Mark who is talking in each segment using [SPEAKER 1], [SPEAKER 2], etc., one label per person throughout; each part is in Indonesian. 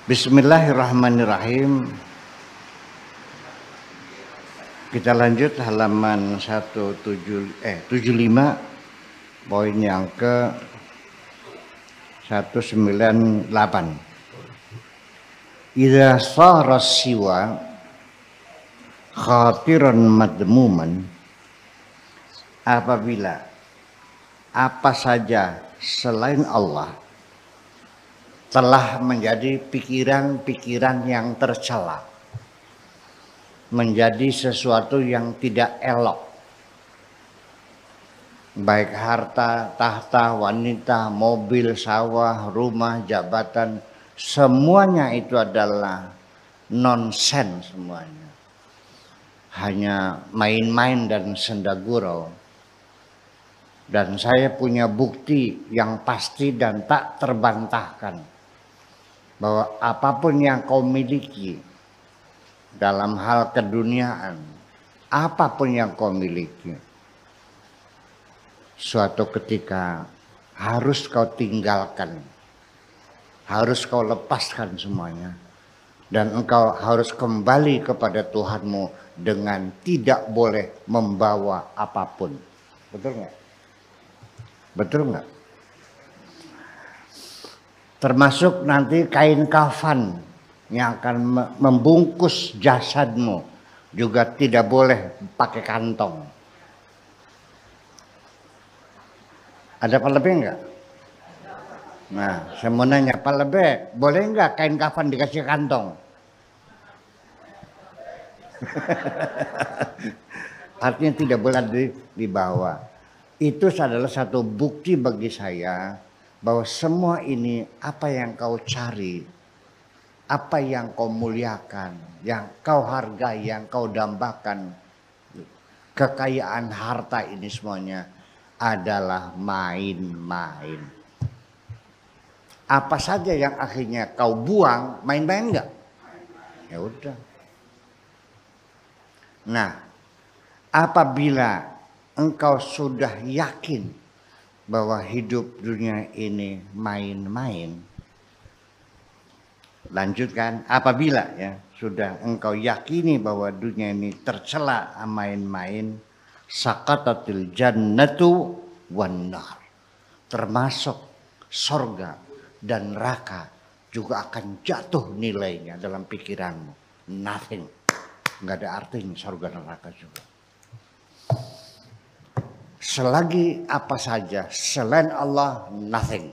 [SPEAKER 1] Bismillahirrahmanirrahim. Kita lanjut halaman 75 poin yang ke 198. Idza sara siwa khatiran madmuman, apabila apa saja selain Allah telah menjadi pikiran-pikiran yang tercela, menjadi sesuatu yang tidak elok, baik harta, tahta, wanita, mobil, sawah, rumah, jabatan, semuanya itu adalah nonsense semuanya, hanya main-main dan senda gurau. Dan saya punya bukti yang pasti dan tak terbantahkan bahwa apapun yang kau miliki dalam hal keduniaan, apapun yang kau miliki, suatu ketika harus kau tinggalkan, harus kau lepaskan semuanya, dan engkau harus kembali kepada Tuhanmu dengan tidak boleh membawa apapun. Betul nggak? Betul nggak? Termasuk nanti kain kafan yang akan membungkus jasadmu juga tidak boleh pakai kantong. Ada Pak Lebih enggak? Nah, saya mau nanya Pak Lebih, boleh enggak kain kafan dikasih kantong? Artinya tidak boleh dibawa. Itu adalah satu bukti bagi saya bahwa semua ini apa yang kau cari, apa yang kau muliakan, yang kau hargai, yang kau dambakan, kekayaan harta ini semuanya adalah main-main. Apa saja yang akhirnya kau buang, main-main enggak? Ya udah. Nah, apabila engkau sudah yakin bahwa hidup dunia ini main-main, lanjutkan, apabila ya sudah engkau yakini bahwa dunia ini tercela main-main, sakatatil jannatu wan nar, termasuk sorga dan neraka juga akan jatuh nilainya dalam pikiranmu. Nothing, nggak ada artinya sorga dan neraka juga. Selagi apa saja selain Allah, nothing.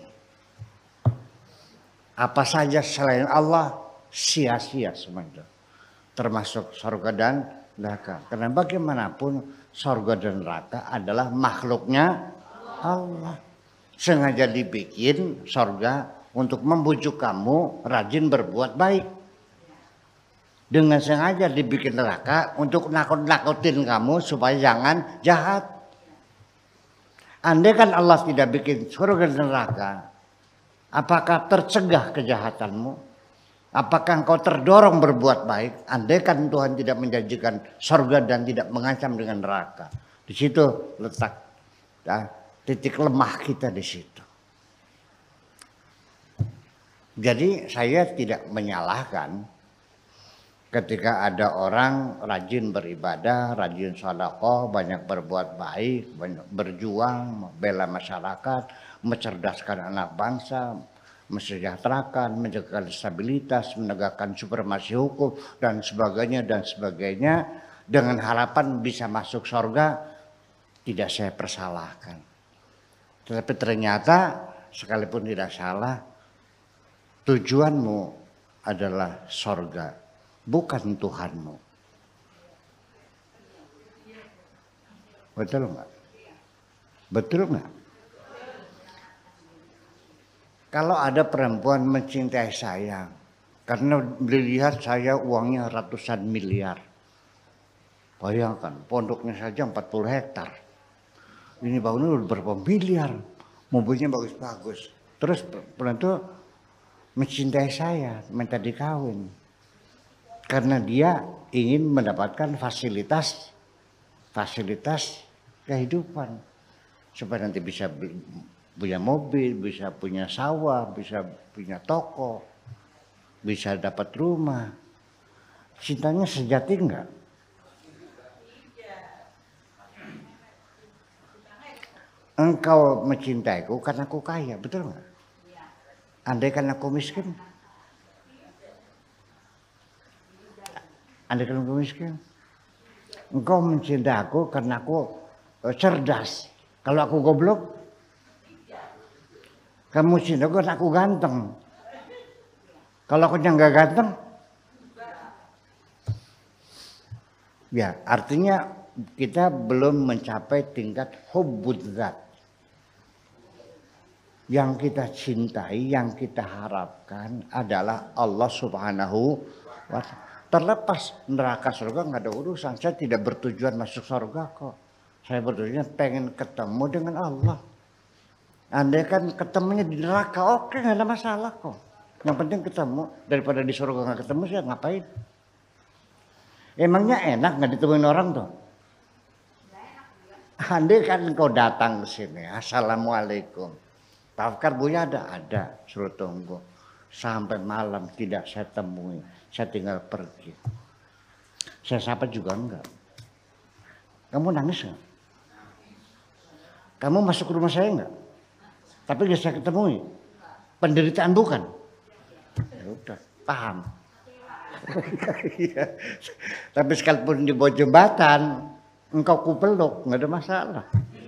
[SPEAKER 1] Apa saja selain Allah sia-sia semuanya. Termasuk surga dan neraka. Karena bagaimanapun surga dan neraka adalah makhluknya Allah. Sengaja dibikin surga untuk membujuk kamu rajin berbuat baik. Dengan sengaja dibikin neraka untuk nakut-nakutin kamu supaya jangan jahat. Andai kan Allah tidak bikin surga dan neraka, apakah tercegah kejahatanmu? Apakah engkau terdorong berbuat baik? Andai kan Tuhan tidak menjanjikan surga dan tidak mengancam dengan neraka. Di situ letak titik lemah kita di situ. Jadi saya tidak menyalahkan ketika ada orang rajin beribadah, rajin sedekah, banyak berbuat baik, banyak berjuang, membela masyarakat, mencerdaskan anak bangsa, mensejahterakan, menjaga stabilitas, menegakkan supremasi hukum dan sebagainya dengan harapan bisa masuk surga, tidak saya persalahkan. Tetapi ternyata sekalipun tidak salah, tujuanmu adalah surga, bukan Tuhanmu. Betul nggak? Betul nggak? Kalau ada perempuan mencintai saya karena dilihat saya uangnya ratusan miliar, bayangkan pondoknya saja 40 hektar, ini bangunnya udah berapa miliar, mobilnya bagus-bagus, terus perempuan itu mencintai saya, minta dikawin. Karena dia ingin mendapatkan fasilitas kehidupan. Supaya nanti bisa punya mobil, bisa punya sawah, bisa punya toko. bisa dapat rumah. Cintanya sejati enggak? Engkau mencintaiku karena aku kaya, betul enggak? Andai kan aku miskin, engkau mencintai aku karena aku cerdas. Kalau aku goblok, kamu cinta aku karena aku ganteng. Kalau aku nggak ganteng, ya artinya kita belum mencapai tingkat hubbud zat. Yang kita cintai, yang kita harapkan adalah Allah Subhanahu wa Ta'ala. Terlepas neraka surga nggak ada urusan. Saya tidak bertujuan masuk surga kok. Saya bertujuan pengen ketemu dengan Allah. Andai kan ketemunya di neraka, oke, nggak ada masalah kok. Yang penting ketemu. Daripada di surga nggak ketemu, saya ngapain? Emangnya enak nggak ditemuin orang tuh? Andai kan kau datang ke sini, assalamualaikum. Tafkar Buya ada, suruh tunggu. Sampai malam tidak saya temui, saya tinggal pergi. Saya sapa juga enggak. Kamu nangis enggak? Kamu masuk rumah saya enggak? Tapi gak saya ketemui. Penderitaan bukan? Ya udah, paham. Tapi sekalipun di bawah jembatan, engkau kupeluk, nggak ada masalah.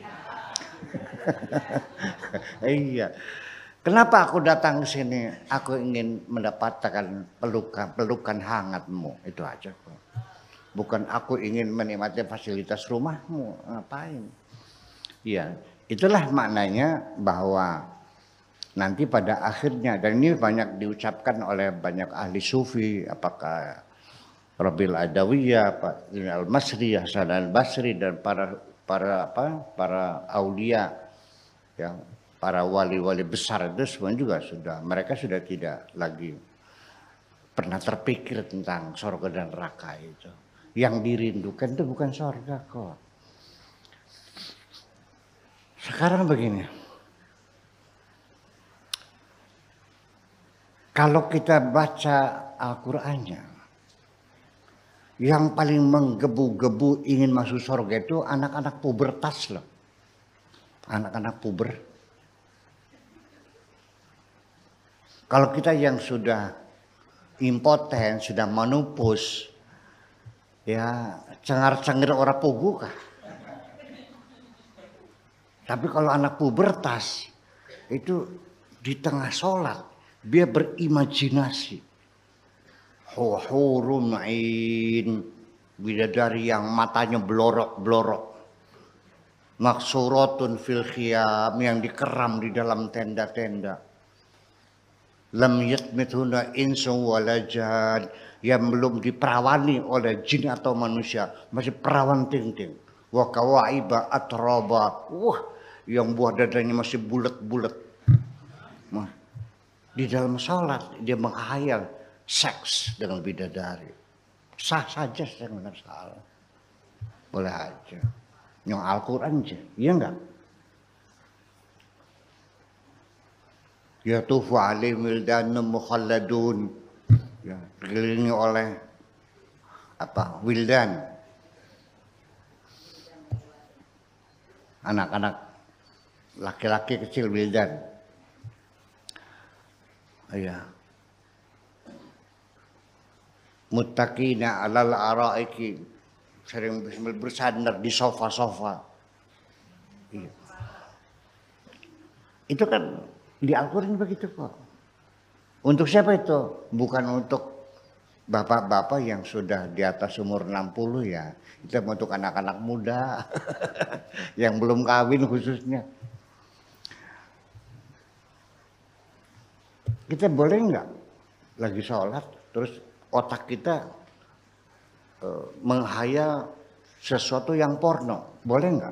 [SPEAKER 1] Iya. Kenapa aku datang ke sini? Aku ingin mendapatkan pelukan hangatmu, itu aja kok. Bukan aku ingin menikmati fasilitas rumahmu, ngapain? Iya, itulah maknanya bahwa nanti pada akhirnya, dan ini banyak diucapkan oleh banyak ahli sufi, apakah Rabil Adawiyah, Pak Al-Masri, Hasan Al-Basri, dan para aulia, ya, para wali-wali besar itu semua juga mereka sudah tidak lagi pernah terpikir tentang surga dan neraka itu. Yang dirindukan itu bukan surga kok. Sekarang begini, kalau kita baca Al-Qur'annya, yang paling menggebu-gebu ingin masuk surga itu anak-anak pubertas loh. Anak-anak puber. Kalau kita yang sudah impoten, sudah menopause, ya cengar-cengir orang pugu kah? Tapi kalau anak pubertas itu di tengah sholat dia berimajinasi. Hurun ain, bidadari yang matanya blorok-blorok. Maksuratun fil khiyam, yang dikeram di dalam tenda-tenda. Lam yatmithuna insun wala jan, yang belum diperawani oleh jin atau manusia, masih perawan ting-ting. Wa kawaiba atraba, wah, yang buah dadanya masih bulat-bulat. Di dalam sholat dia menghayal seks dengan bidadari. Sah saja, saya nggak salah. Boleh aja. Yang Al-Quran aja, iya enggak? Yatufu alaihim wildanun mukhalladun, ya, dikelilingi oleh wildan, anak-anak laki-laki kecil, wildan. Iya. Muttaqina alal araiki, sering bersandar di sofa-sofa. Iya. Itu kan di Al-Quran begitu kok. Untuk siapa itu? Bukan untuk bapak-bapak yang sudah di atas umur 60 ya. Itu untuk anak-anak muda yang belum kawin khususnya. Kita boleh nggak lagi sholat terus otak kita menghayal sesuatu yang porno, boleh nggak?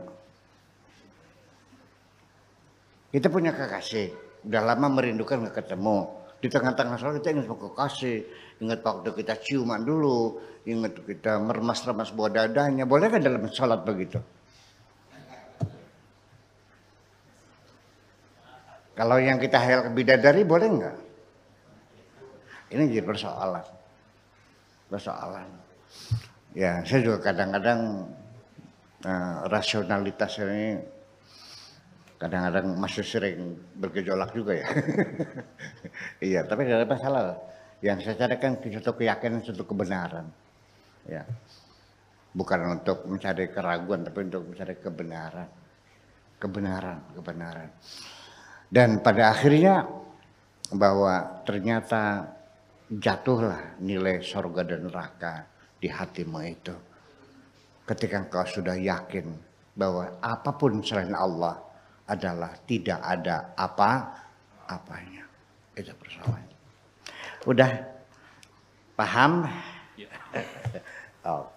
[SPEAKER 1] Kita punya kekasih, udah lama merindukan nggak ketemu. Di tengah-tengah sholat kita ingat kekasih, ingat waktu kita ciuman dulu, ingat kita meremas-remas buah dadanya, boleh nggak dalam sholat begitu? Kalau yang kita hayal ke bidadari boleh nggak? Ini jadi persoalan. Ya, saya juga kadang-kadang rasionalitas ini kadang-kadang masih sering bergejolak juga ya. Iya, tapi tidak ada masalah. Yang saya cari kan suatu keyakinan, suatu kebenaran. Ya, bukan untuk mencari keraguan, tapi untuk mencari kebenaran. Kebenaran. Dan pada akhirnya bahwa ternyata jatuhlah nilai surga dan neraka di hatimu itu. Ketika engkau sudah yakin bahwa apapun selain Allah adalah tidak ada apa-apanya. Itu persoalannya. Udah paham? Ya. Oh.